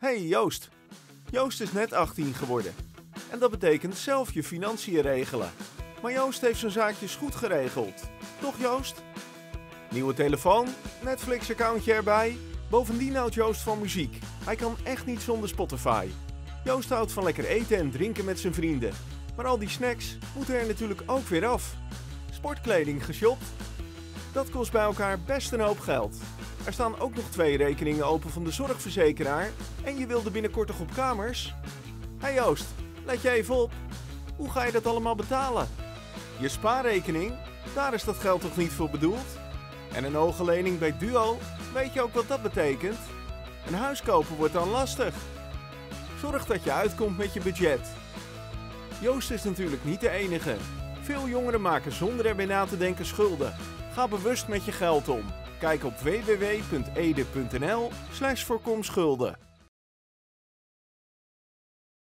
Hey Joost. Joost is net 18 geworden. En dat betekent zelf je financiën regelen. Maar Joost heeft zijn zaakjes goed geregeld. Toch Joost? Nieuwe telefoon, Netflix-accountje erbij. Bovendien houdt Joost van muziek. Hij kan echt niet zonder Spotify. Joost houdt van lekker eten en drinken met zijn vrienden. Maar al die snacks moeten er natuurlijk ook weer af. Sportkleding geshopt? Dat kost bij elkaar best een hoop geld. Er staan ook nog 2 rekeningen open van de zorgverzekeraar en je wilde binnenkort nog op kamers? Hey Joost, let je even op. Hoe ga je dat allemaal betalen? Je spaarrekening? Daar is dat geld toch niet voor bedoeld? En een hoge lening bij Duo? Weet je ook wat dat betekent? Een huis kopen wordt dan lastig. Zorg dat je uitkomt met je budget. Joost is natuurlijk niet de enige. Veel jongeren maken zonder erbij na te denken schulden. Ga bewust met je geld om. Kijk op www.ede.nl/voorkomschulden.